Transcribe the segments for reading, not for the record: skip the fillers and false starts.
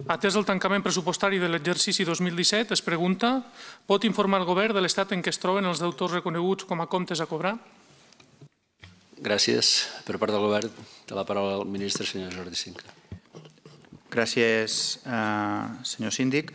Atès el tancament pressupostari de l'exercici 2017, es pregunta: pot informar el Govern de l'estat en què es troben els deutors reconeguts com a comptes a cobrar? Gràcies. Per part del Govern, té la paraula el ministre, senyor Jordi Cinca. Gràcies, senyor síndic.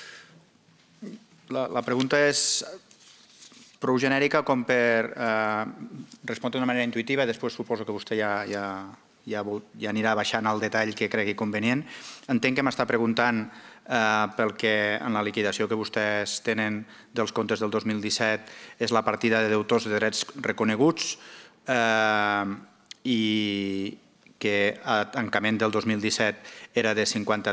La pregunta és prou genèrica com per respondre d'una manera intuïtiva i després suposo que vostè ja anirà baixant al detall que cregui convenient. Entenc que m'està preguntant pel que en la liquidació que vostès tenen dels comptes del 2017 és la partida de deutors de drets reconeguts i que a tancament del 2017 era de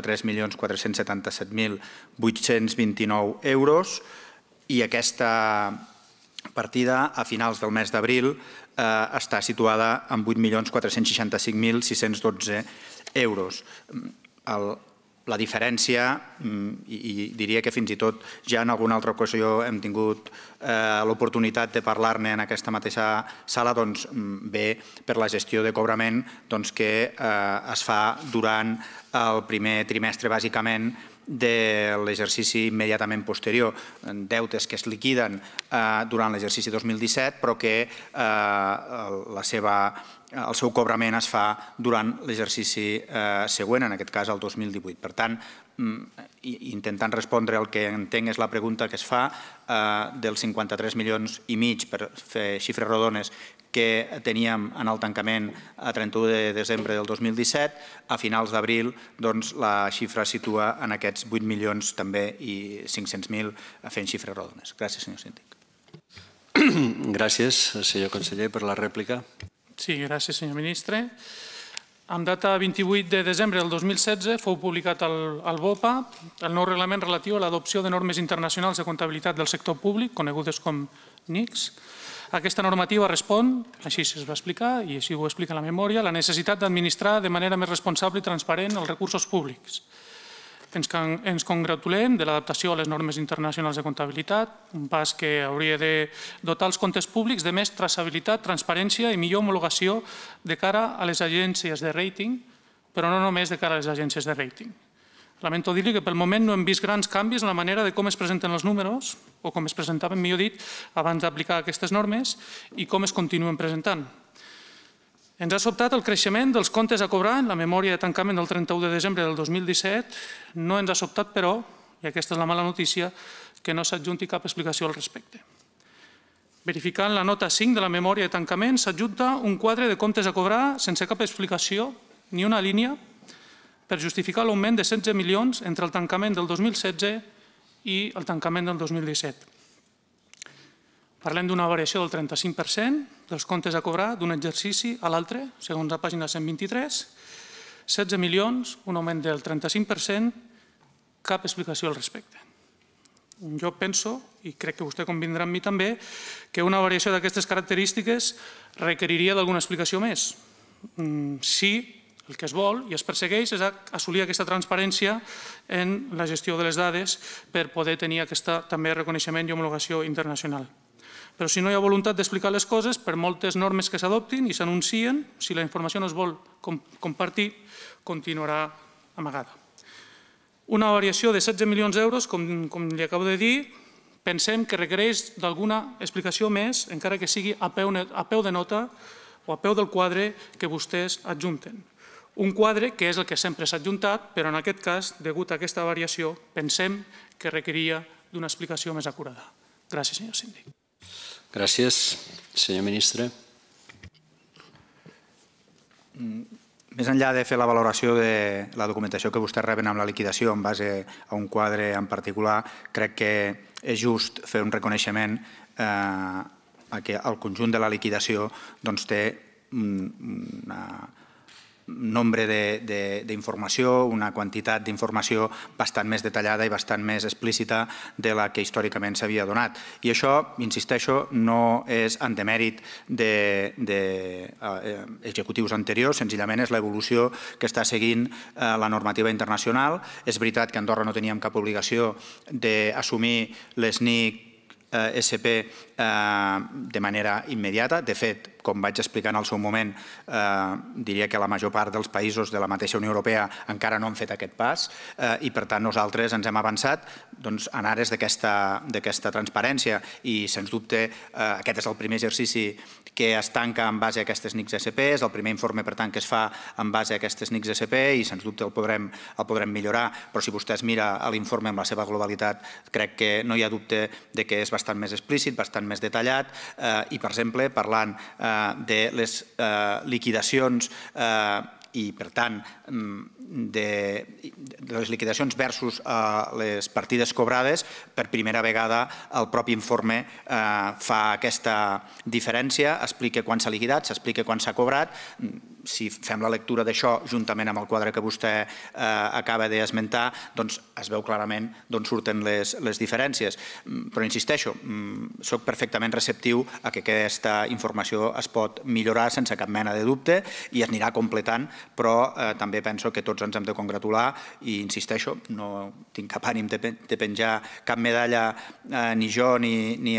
53.477.829 euros i aquesta partida a finals del mes d'abril està situada en 8.465.612 euros. La diferència, i diria que fins i tot ja en alguna altra ocasió hem tingut l'oportunitat de parlar-ne en aquesta mateixa sala, ve per la gestió de cobrament que es fa durant el primer trimestre, bàsicament, de l'exercici immediatament posterior. Deutes que es liquiden durant l'exercici 2017, però que el seu cobrament es fa durant l'exercici següent, en aquest cas el 2018. Per tant, intentant respondre el que entenc és la pregunta que es fa dels 53 milions i mig, per fer xifres rodones, que teníem en el tancament a 31 de desembre del 2017, a finals d'abril la xifra es situa en aquests 8 milions també i 500.000 fent xifres rodones. Gràcies, senyor síndic. Gràcies, senyor conseller, per la rèplica. Sí, gràcies, senyor ministre. Amb data 28 de desembre del 2016 fou publicat al BOPA el nou reglament relatiu a l'adopció de normes internacionals de comptabilitat del sector públic, conegudes com NICs. Aquesta normativa respon, així es va explicar i així ho explica la memòria, la necessitat d'administrar de manera més responsable i transparent els recursos públics. Ens congratulem de l'adaptació a les normes internacionals de comptabilitat, un pas que hauria de dotar els comptes públics de més traçabilitat, transparència i millor homologació de cara a les agències de rating, però no només de cara a les agències de rating. Lamento dir-li que pel moment no hem vist grans canvis en la manera de com es presenten els números, o com es presentaven, millor dit, abans d'aplicar aquestes normes, i com es continuen presentant. Ens ha sobtat el creixement dels comptes a cobrar en la memòria de tancament del 31 de desembre del 2017. No ens ha sobtat, però, i aquesta és la mala notícia, que no s'adjunti cap explicació al respecte. Verificant la nota 5 de la memòria de tancament, s'adjunta un quadre de comptes a cobrar sense cap explicació, ni una línia, per justificar l'augment de 16 milions entre el tancament del 2016 i el tancament del 2017. Parlem d'una variació del 35% dels comptes a cobrar d'un exercici a l'altre, segons la pàgina 123, 16 milions, un augment del 35%, cap explicació al respecte. Jo penso, i crec que vostè convindrà amb mi també, que una variació d'aquestes característiques requeriria d'alguna explicació més. Si el que es vol i es persegueix és assolir aquesta transparència en la gestió de les dades per poder tenir aquest també reconeixement i homologació internacional. Però si no hi ha voluntat d'explicar les coses, per moltes normes que s'adoptin i s'anuncien, si la informació no es vol compartir, continuarà amagada. Una variació de 16 milions d'euros, com li acabo de dir, pensem que requereix d'alguna explicació més, encara que sigui a peu de nota o a peu del quadre que vostès adjunten. Un quadre que és el que sempre s'ha adjuntat, però en aquest cas, degut a aquesta variació, pensem que requeria d'una explicació més acurada. Gràcies, senyor síndic. Gràcies. Senyor ministre. Més enllà de fer la valoració de la documentació que vostès reben amb la liquidació en base a un quadre en particular, crec que és just fer un reconeixement que el conjunt de la liquidació té un nombre d'informació, una quantitat d'informació bastant més detallada i bastant més explícita de la que històricament s'havia donat. I això, insisteixo, no és en demèrit d'executius anteriors, senzillament és l'evolució que està seguint la normativa internacional. És veritat que a Andorra no teníem cap obligació d'assumir les NIC SP de manera immediata. De fet, com vaig explicar en el seu moment, diria que la major part dels països de la mateixa Unió Europea encara no han fet aquest pas i, per tant, nosaltres ens hem avançat en ares d'aquesta transparència i, sens dubte, aquest és el primer exercici que es tanca en base a aquestes NICs SP, és el primer informe, per tant, que es fa en base a aquestes NICs SP i, sens dubte, el podrem millorar, però si vostè es mira l'informe en la seva globalitat, crec que no hi ha dubte que és bastant més explícit, bastant més detallat i, per exemple, parlant de les liquidacions i, per tant, de les liquidacions versus les partides cobrades, per primera vegada el propi informe fa aquesta diferència, explica quan s'ha liquidat, s'explica quan s'ha cobrat. Si fem la lectura d'això juntament amb el quadre que vostè acaba d'esmentar, doncs es veu clarament d'on surten les diferències. Però insisteixo, soc perfectament receptiu a que aquesta informació es pot millorar sense cap mena de dubte i es anirà completant, però també penso que tots ens hem de congratular i insisteixo, no tinc cap ànim de penjar cap medalla ni jo ni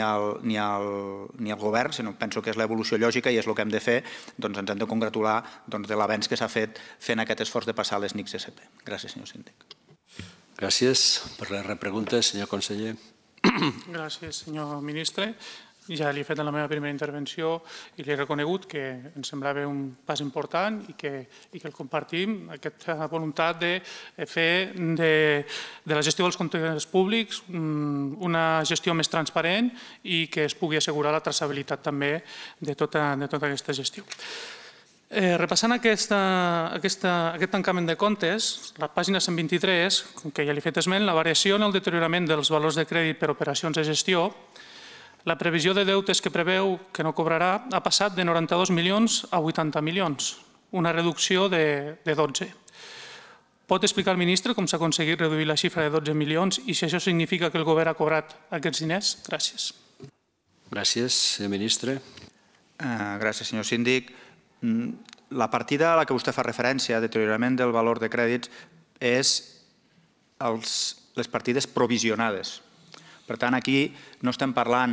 el govern, sinó penso que és l'evolució lògica i és el que hem de fer, doncs ens hem de congratular de l'avenç que s'ha fet fent aquest esforç de passar les NICs SP. Gràcies, senyor síndic. Gràcies. Per les repreguntes, senyor conseller. Gràcies, senyor ministre. Ja li he fet en la meva primera intervenció i li he reconegut que ens semblava un pas important i que el compartim, aquesta voluntat de fer de la gestió dels comptes públics una gestió més transparent i que es pugui assegurar la traçabilitat també de tota aquesta gestió. Repassant aquest tancament de comptes, la pàgina 123, que ja li he fet esment, la variació en el deteriorament dels valors de crèdit per operacions de gestió, la previsió de deutes que preveu que no cobrarà ha passat de 92 milions a 80 milions, una reducció de 12. Pot explicar al ministre com s'ha aconseguit reduir la xifra de 12 milions i si això significa que el govern ha cobrat aquests diners? Gràcies. Gràcies, senyor ministre. Gràcies, senyor síndic. La partida a la que vostè fa referència, deteriorament del valor de crèdits, és les partides provisionades. Per tant, aquí no estem parlant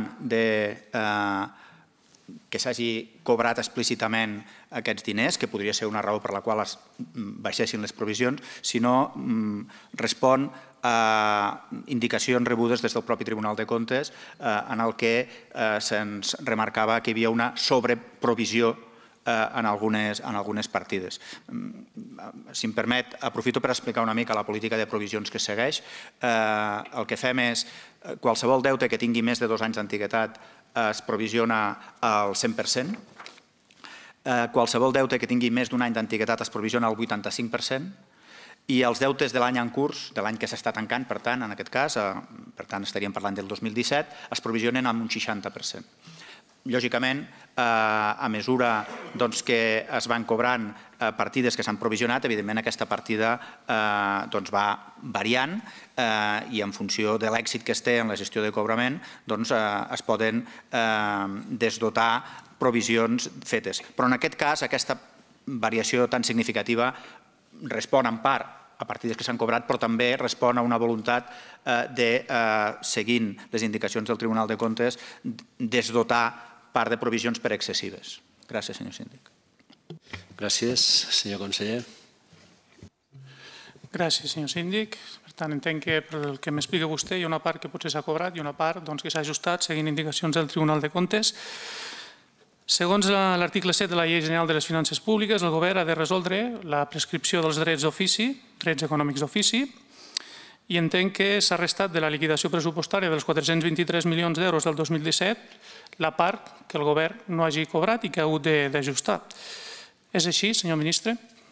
que s'hagi cobrat explícitament aquests diners, que podria ser una raó per la qual es baixessin les provisions, sinó respon a indicacions rebudes des del propi Tribunal de Comptes en el que se'ns remarcava que hi havia una sobreprovisió en algunes partides. Si em permet, aprofito per explicar una mica la política de provisions que segueix. El que fem és qualsevol deute que tingui més de 2 anys d'antiguitat es provisiona al 100%. Qualsevol deute que tingui més d'un any d'antiguitat es provisiona al 85%. I els deutes de l'any en curs, de l'any que s'està tancant, per tant, en aquest cas, per tant, estaríem parlant del 2017, es provisionen amb un 60%. Lògicament, a mesura que es van cobrant partides que s'han provisionat, evidentment aquesta partida va variant i en funció de l'èxit que es té en la gestió de cobrament es poden desdotar provisions fetes. Però en aquest cas, aquesta variació tan significativa respon en part a partides que s'han cobrat, però també respon a una voluntat de, seguint les indicacions del Tribunal de Comptes, desdotar part de provisions per excessives. Gràcies, senyor síndic. Gràcies, senyor conseller. Gràcies, senyor síndic. Per tant, entenc que pel que m'explica vostè hi ha una part que potser s'ha cobrat i una part que s'ha ajustat seguint indicacions del Tribunal de Comptes. Segons l'article 7 de la Llei General de les Finances Públiques, el govern ha de resoldre la prescripció dels drets d'ofici, drets econòmics d'ofici, i entenc que s'ha restat de la liquidació pressupostària dels 423 milions d'euros del 2017 la part que el govern no hagi cobrat i que ha hagut d'ajustar. És així, senyor ministre?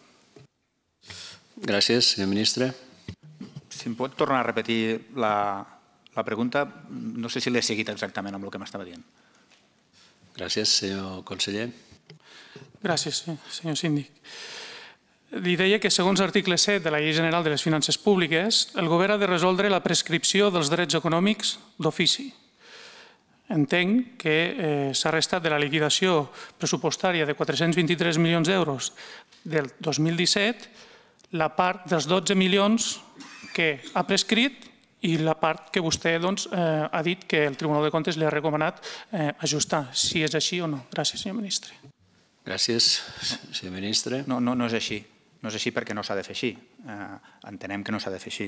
Gràcies, senyor ministre. Si em pot tornar a repetir la pregunta, no sé si l'he seguit exactament amb el que m'estava dient. Gràcies, senyor conseller. Gràcies, senyor síndic. Li deia que segons l'article 7 de la Llei General de les Finances Públiques, el govern ha de resoldre la prescripció dels drets econòmics d'ofici. Entenc que s'ha restat de la liquidació pressupostària de 423 milions d'euros del 2017 la part dels 12 milions que ha prescrit i la part que vostè ha dit que el Tribunal de Comptes li ha recomanat ajustar, si és així o no. Gràcies, senyor ministre. Gràcies, senyor ministre. No és així. No és així perquè no s'ha de fer així. Entenem que no s'ha de fer així.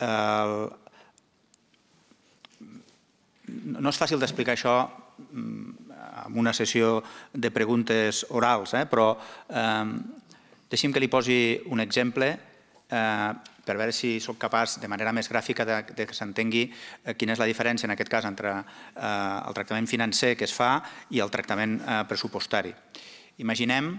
No és fàcil d'explicar això en una sessió de preguntes orals, però deixi'm que li posi un exemple per veure si soc capaç, de manera més gràfica, que s'entengui quina és la diferència, en aquest cas, entre el tractament financer que es fa i el tractament pressupostari. Imaginem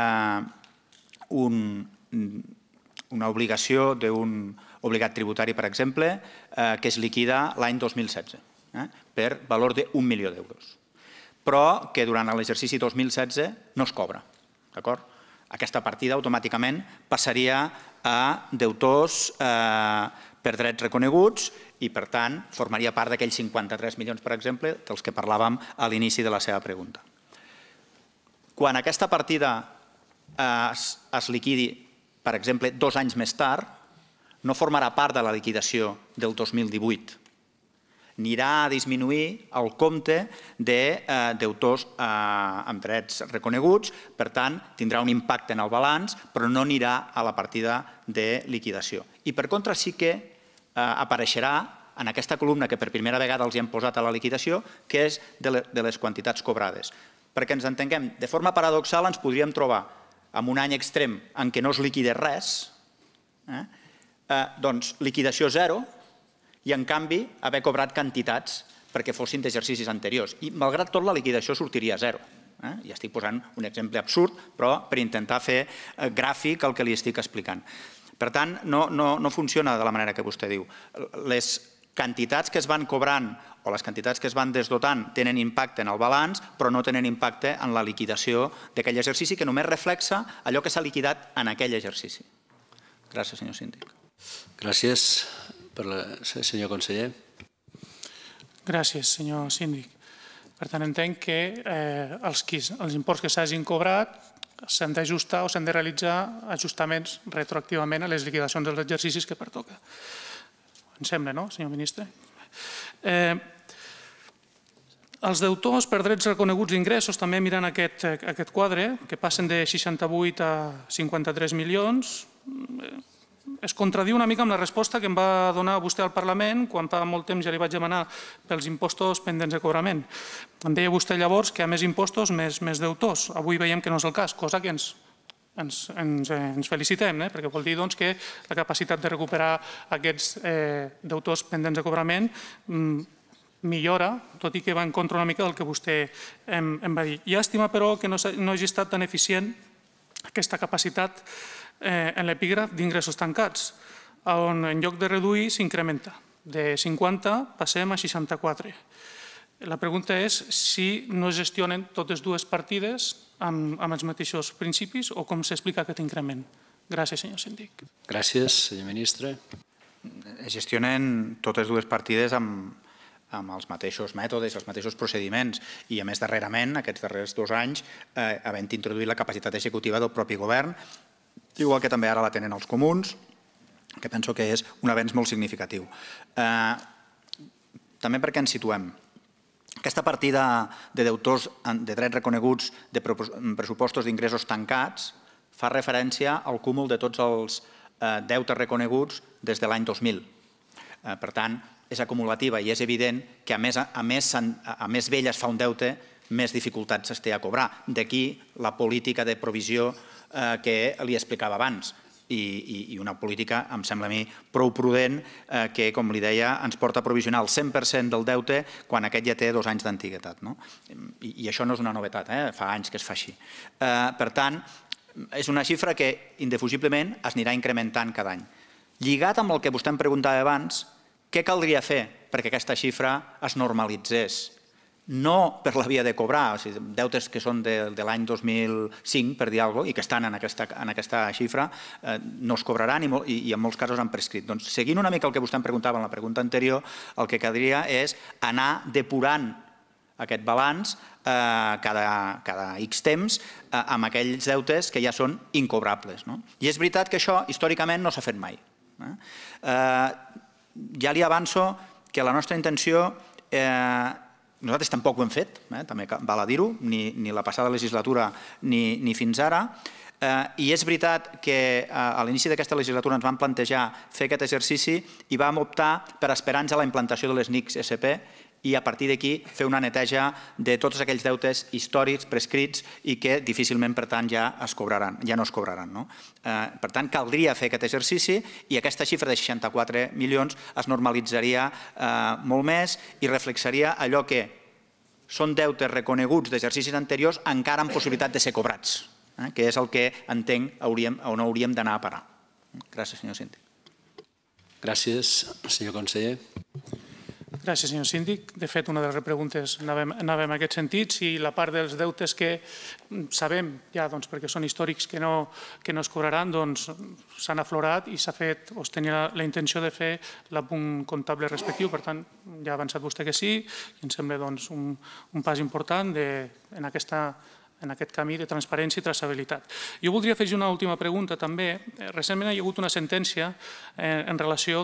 una obligació d'un obligat tributari, per exemple, que es liquida l'any 2016 per valor d'1 milió d'euros, però que durant l'exercici 2016 no es cobra. Aquesta partida automàticament passaria a deutors per drets reconeguts i, per tant, formaria part d'aquells 53 milions, per exemple, dels que parlàvem a l'inici de la seva pregunta. Quan aquesta partida es liquidi, per exemple, 2 anys més tard, no formarà part de la liquidació del 2018. Anirà a disminuir el compte de deutors amb drets reconeguts, per tant, tindrà un impacte en el balanç, però no anirà a la partida de liquidació. I, per contra, sí que apareixerà en aquesta columna que per primera vegada els hem posat a la liquidació, que és de les quantitats cobrades. Perquè ens entenguem, de forma paradoxal ens podríem trobar en un any extrem en què no es liquidés res, doncs liquidació zero, i, en canvi, haver cobrat quantitats perquè fossin d'exercicis anteriors. I, malgrat tot, la liquidació sortiria a zero. Ja estic posant un exemple absurd, però per intentar fer gràfic el que li estic explicant. Per tant, no funciona de la manera que vostè diu. Les quantitats que es van cobrant o les quantitats que es van desdotant tenen impacte en el balanç, però no tenen impacte en la liquidació d'aquell exercici, que només reflexa allò que s'ha liquidat en aquell exercici. Gràcies, senyor síndic. Gràcies. Senyor conseller. Gràcies, senyor síndic. Per tant, entenc que els imports que s'hagin cobrat s'han d'ajustar o s'han de realitzar ajustaments retroactivament a les liquidacions dels exercicis que pertoca. Em sembla, no, senyor ministre? Els deutors per drets reconeguts d'ingressos, també mirant aquest quadre, que passen de 68 a 53 milions, es contradiu una mica amb la resposta que em va donar vostè al Parlament quan fa molt temps ja li vaig demanar pels impostos pendents de cobrament. Em deia vostè llavors que a més impostos, més deutors. Avui veiem que no és el cas, cosa que ens felicitem, perquè vol dir que la capacitat de recuperar aquests deutors pendents de cobrament millora, tot i que va en contra una mica del que vostè em va dir. Llàstima, però, que no hagi estat tan eficient aquesta capacitat en l'epígraf d'ingressos tancats, on en lloc de reduir s'incrementa. De 50 passem a 64. La pregunta és si no es gestionen totes dues partides amb els mateixos principis o com s'explica aquest increment. Gràcies, senyor síndic. Gràcies, senyor ministre. Es gestionen totes dues partides amb els mateixos mètodes, els mateixos procediments i, a més, darrerament, aquests darrers 2 anys, havent introduït la capacitat executiva del propi govern, igual que també ara la tenen els comuns, que penso que és un avenç molt significatiu. També perquè ens situem. Aquesta partida de deutors de drets reconeguts de pressupostos d'ingressos tancats fa referència al cúmul de tots els deutes reconeguts des de l'any 2000. Per tant, és acumulativa i és evident que a més vell es fa un deute, més dificultats es té a cobrar. D'aquí la política de provisió que li explicava abans i una política, em sembla a mi, prou prudent que, com li deia, ens porta a provisionar el 100% del deute quan aquest ja té 2 anys d'antiguitat. I això no és una novetat, fa anys que es fa així. Per tant, és una xifra que indefugiblement es anirà incrementant cada any. Lligat amb el que vostè em preguntava abans, què caldria fer perquè aquesta xifra es normalitzés? No per la via de cobrar, deutes que són de l'any 2005, per dir alguna cosa, i que estan en aquesta xifra, no es cobraran i en molts casos han prescrit. Doncs, seguint una mica el que vostè em preguntava en la pregunta anterior, el que caldria és anar depurant aquest balanç cada X temps amb aquells deutes que ja són incobrables. I és veritat que això històricament no s'ha fet mai. ja li avanço que la nostra intenció, nosaltres tampoc ho hem fet, també val a dir-ho, ni la passada legislatura ni fins ara, i és veritat que a l'inici d'aquesta legislatura ens vam plantejar fer aquest exercici i vam optar per esperar-nos a la implantació de les NICs SP i a partir d'aquí fer una neteja de tots aquells deutes històrics prescrits i que difícilment, per tant, ja no es cobraran. Per tant, caldria fer aquest exercici i aquesta xifra de 64 milions es normalitzaria molt més i reflexaria allò que són deutes reconeguts d'exercicis anteriors encara amb possibilitat de ser cobrats, que és el que entenc on hauríem d'anar a parar. Gràcies, senyor síndic. Gràcies, senyor conseller. Gràcies, senyor síndic. De fet, una de les preguntes anava en aquest sentit. Si la part dels deutes que sabem ja, perquè són històrics, que no es cobraran, s'han aflorat i s'ha fet, o es tenia la intenció de fer l'apunt comptable respectiu. Per tant, ja ha avançat vostè que sí, i em sembla un pas important en aquest camí de transparència i traçabilitat. Jo voldria afegir una última pregunta també. Recentment hi ha hagut una sentència en relació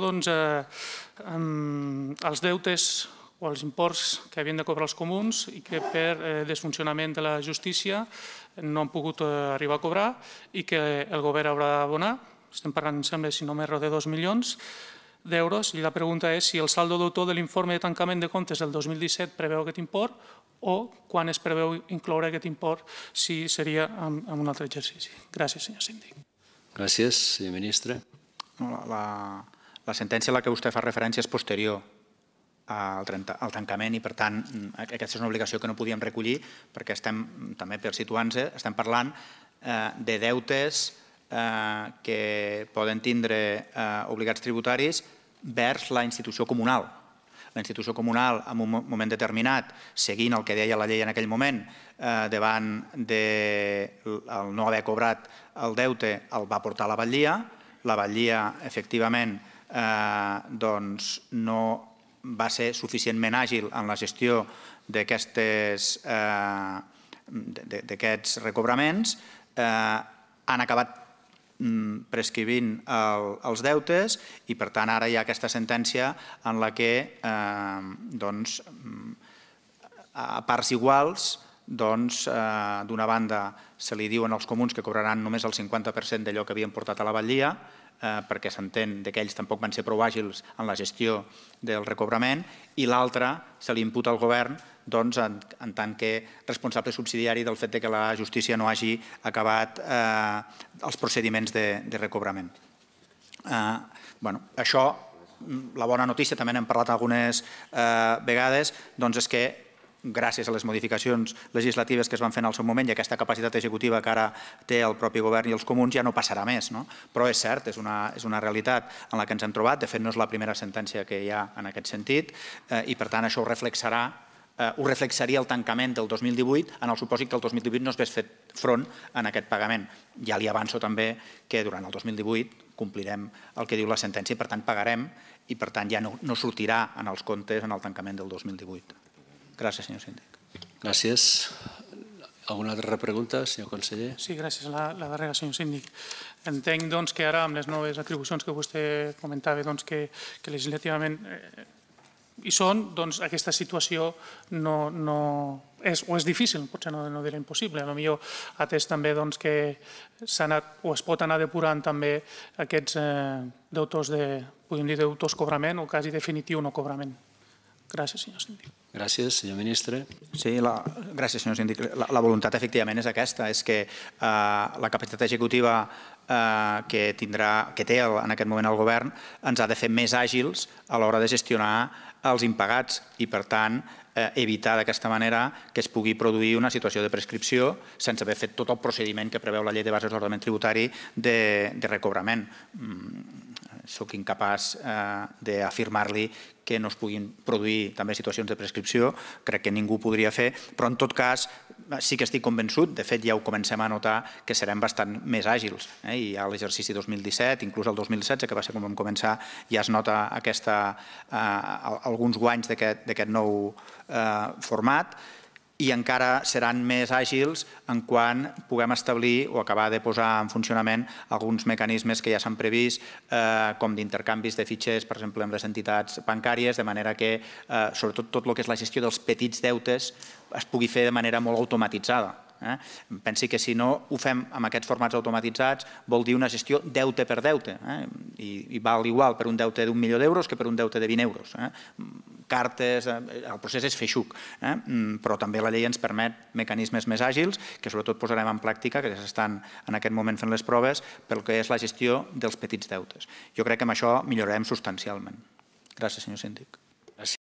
als deutes o als imports que havien de cobrar els comuns i que per desfuncionament de la justícia no han pogut arribar a cobrar i que el govern haurà d'abonar. Estem parlant, em sembla, si no m'erro, de 2 milions d'euros. I la pregunta és si el saldo d'autor de l'informe de tancament de comptes del 2017 preveu aquest import o quan es preveu incloure aquest import si seria en un altre exercici. Gràcies, senyor síndic. Gràcies, senyor ministre. La sentència a la que vostè fa referència és posterior al tancament i, per tant, aquesta és una obligació que no podíem recollir perquè estem, també per situar-nos, estem parlant de deutes que poden tindre obligats tributaris vers la institució comunal. La institució comunal, en un moment determinat, seguint el que deia la llei en aquell moment, davant de no haver cobrat el deute, el va portar a la batllia. La batllia, efectivament, no va ser suficientment àgil en la gestió d'aquests recobraments. Han acabat prescrivint els deutes i, per tant, ara hi ha aquesta sentència en la que a parts iguals, d'una banda se li diuen als comuns que cobraran només el 50% d'allò que havien portat a la batllia perquè s'entén que ells tampoc van ser prou àgils en la gestió del recobrament i l'altra se li imputa al govern en tant que responsable subsidiari del fet que la justícia no hagi acabat els procediments de recobrament. Això, la bona notícia, també n'hem parlat algunes vegades, és que gràcies a les modificacions legislatives que es van fer en el seu moment i aquesta capacitat executiva que ara té el propi govern i els comuns ja no passarà més. Però és cert, és una realitat en la que ens hem trobat. De fet, no és la primera sentència que hi ha en aquest sentit i, per tant, això ho reflexaria el tancament del 2018 en el supòsit que el 2018 no es hagués fet front en aquest pagament. Ja li avanço també que durant el 2018 complirem el que diu la sentència i, per tant, pagarem i, per tant, ja no sortirà en els comptes en el tancament del 2018. Gràcies, senyor síndic. Gràcies. Alguna altra pregunta, senyor conseller? Sí, gràcies. La darrera, senyor síndic. Entenc que ara, amb les noves atribucions que vostè comentava, que legislativament hi són, aquesta situació és difícil, potser no diré impossible. Potser atès també que s'ha anat o es pot anar depurant també aquests deutors podríem dir deutors cobrament o quasi definitiu no cobrament. Gràcies, senyor síndic. Gràcies, senyor ministre. Sí, gràcies, senyor síndic. La voluntat, efectivament, és aquesta, és que la capacitat executiva que té en aquest moment el govern ens ha de fer més àgils a l'hora de gestionar els impagats i, per tant, evitar d'aquesta manera que es pugui produir una situació de prescripció sense haver fet tot el procediment que preveu la llei de bases d'ordenament tributari de recobrament. Soc incapaç d'afirmar-li que no es puguin produir també situacions de prescripció, crec que ningú ho podria fer, però en tot cas sí que estic convençut, de fet ja ho comencem a notar, que serem bastant més àgils. I a l'exercici 2017, inclús el 2016, que va ser quan vam començar, ja es nota alguns guanys d'aquest nou format i encara seran més àgils en quan puguem establir o acabar de posar en funcionament alguns mecanismes que ja s'han previst, com d'intercanvis de fitxers, per exemple, amb les entitats bancàries, de manera que, sobretot, tot el que és la gestió dels petits deutes es pugui fer de manera molt automatitzada. Pensi que si no ho fem amb aquests formats automatitzats vol dir una gestió deute per deute i val igual per un deute d'1 milió d'euros que per un deute de 20 euros. Cartes, el procés és feixuc, però també la llei ens permet mecanismes més àgils que sobretot posarem en pràctica, que s'estan en aquest moment fent les proves, pel que és la gestió dels petits deutes. Jo crec que amb això millorarem substancialment. Gràcies, senyor síndic.